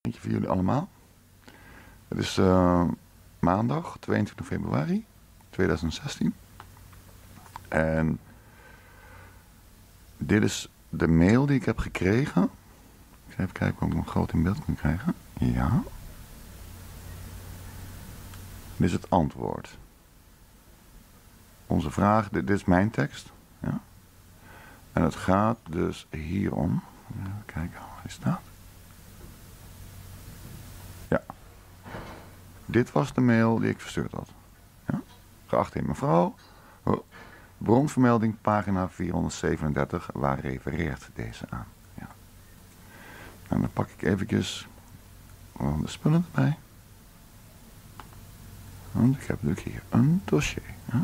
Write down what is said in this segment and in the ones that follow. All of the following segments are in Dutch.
Eentje voor jullie allemaal. Het is maandag 22 februari 2016. En dit is de mail die ik heb gekregen. Ik ga even kijken of ik hem groot in beeld kan krijgen. Ja. Dit is het antwoord. Onze vraag, dit is mijn tekst. Ja. En het gaat dus hierom. Even kijken waar die staat. Ja. Dit was de mail die ik verstuurd had. Ja. Geachte mevrouw. Bronvermelding pagina 437. Waar refereert deze aan? Ja. En dan pak ik eventjes de spullen erbij. Want ik heb natuurlijk hier een dossier. Ja.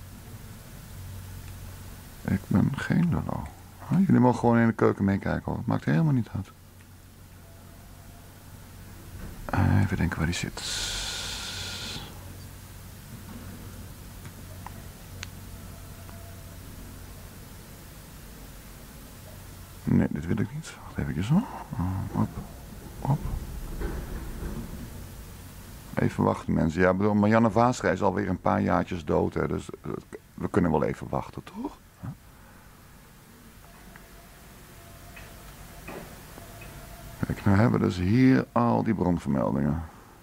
Ik ben geen lullo. Jullie mogen gewoon in de keuken meekijken hoor. Het maakt helemaal niet uit. Even denken waar die zit. Nee, dit wil ik niet. Wacht even zo. Op. Even wachten mensen. Ja, bedoel, Marianne Vaastra is alweer een paar jaartjes dood. Hè, dus we kunnen wel even wachten, toch? Kijk, nou hebben we dus hier al die bronvermeldingen.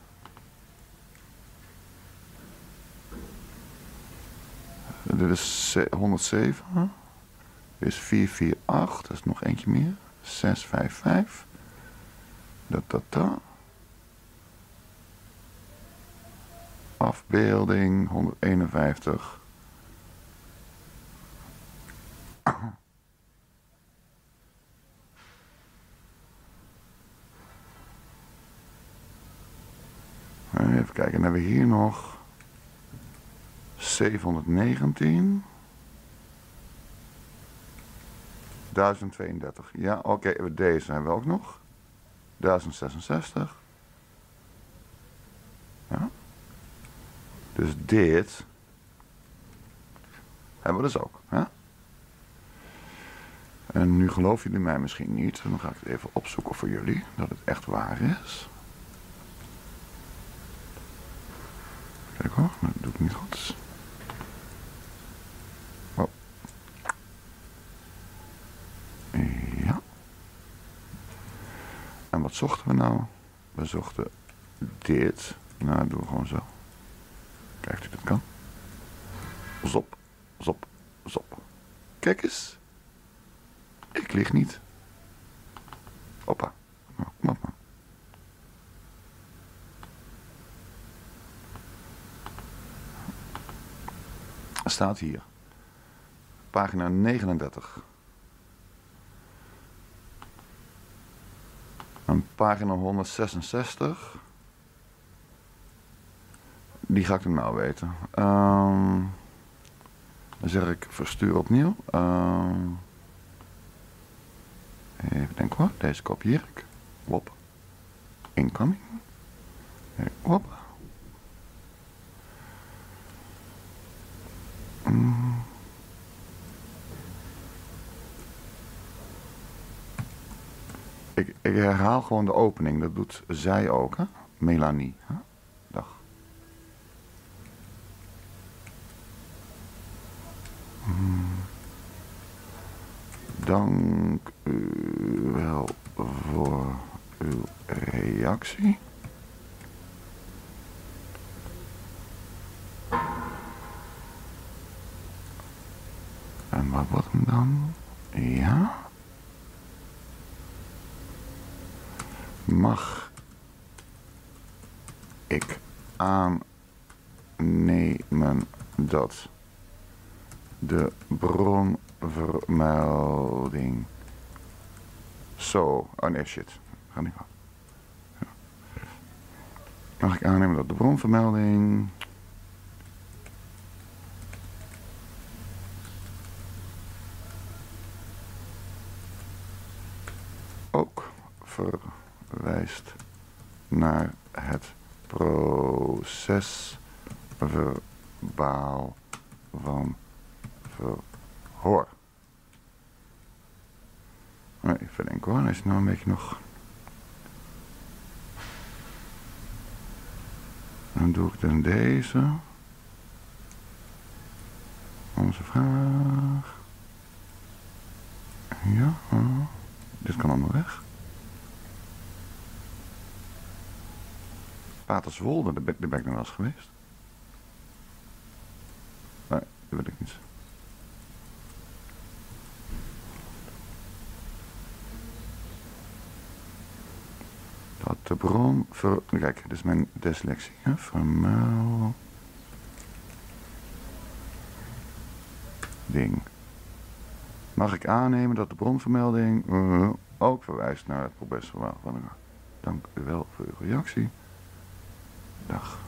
Dit is 107. Dit is 448. Dat is nog eentje meer. 655. Afbeelding 151. Even kijken, dan hebben we hier nog 719. 1032. Ja, oké, deze hebben we ook nog. 1066. Ja. Dus dit hebben we dus ook. Hè? En nu geloven jullie mij misschien niet. Dan ga ik het even opzoeken voor jullie. Dat het echt waar is. Kijk hoor, dat doe ik niet goed. Oh. Ja. En wat zochten we nou? We zochten dit. Nou, dat doen we gewoon zo. Kijkt u dat kan. Zop, zop, zop. Kijk eens. Ik lieg niet. Hoppa. Nou, kom op man. Staat hier. Pagina 39. En pagina 166. Die ga ik hem nou weten. Dan zeg ik verstuur opnieuw. Even denken hoor. Deze kopieer ik. Wop. Incoming. Wop. Ik herhaal gewoon de opening. Dat doet zij ook, hè? Melanie. Hè? Dag. Dank u wel voor uw reactie. En wat wordt hem dan? Ja. Mag ik aannemen dat de bronvermelding zo... Oh nee, shit. Ga niet wat. Ja. Mag ik aannemen dat de bronvermelding... ook verwijst naar het procesverbaal van verhoor. Nee, even denken hoor, is het nou een beetje nog... Dan doe ik dan deze. Onze vraag. Ja, dit kan allemaal weg. Paterswolde, daar ben ik nog wel eens geweest. Nee, dat wil ik niet. Dat de bron... Kijk, dit is mijn dyslexie. Hè? Vermelding. Mag ik aannemen dat de bronvermelding ook verwijst naar het procesverhaal? Dank u wel voor uw reactie. Dag.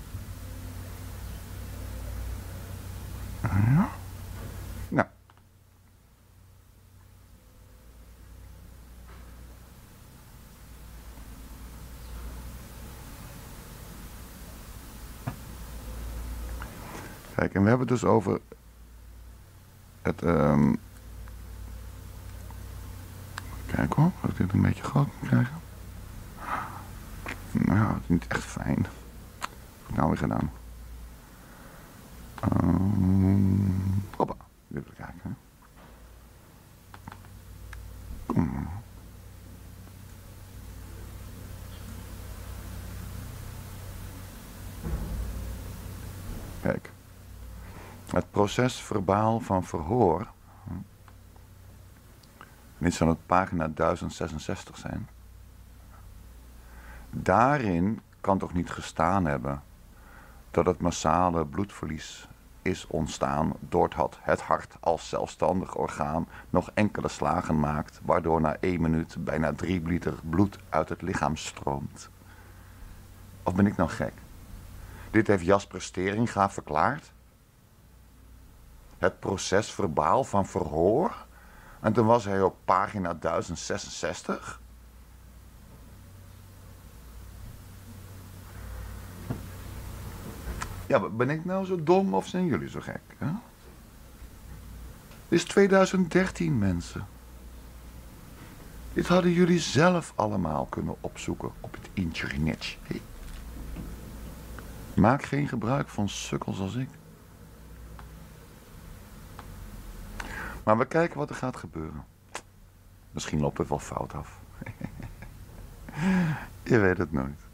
Ja. Nou. Kijk, en we hebben het dus over het... Kijk hoor, of ik dit een beetje groot kan krijgen. Nou, het is niet echt fijn. Wat heb ik nou weer gedaan? Hoppa, dit wil ik kijken. Kom maar. Kijk. Het proces verbaal van verhoor. Dit zal het pagina 1066 zijn. Daarin kan toch niet gestaan hebben dat het massale bloedverlies is ontstaan doordat het hart als zelfstandig orgaan nog enkele slagen maakt, waardoor na 1 minuut bijna 3 liter bloed uit het lichaam stroomt. Of ben ik nou gek? Dit heeft Jasper Steringa verklaard. Het proces verbaal van verhoor. En toen was hij op pagina 1066. Ja, ben ik nou zo dom of zijn jullie zo gek? Hè? Dit is 2013, mensen. Dit hadden jullie zelf allemaal kunnen opzoeken op het internet. Hey. Maak geen gebruik van sukkels als ik. Maar we kijken wat er gaat gebeuren. Misschien loopt het wel fout af. Je weet het nooit.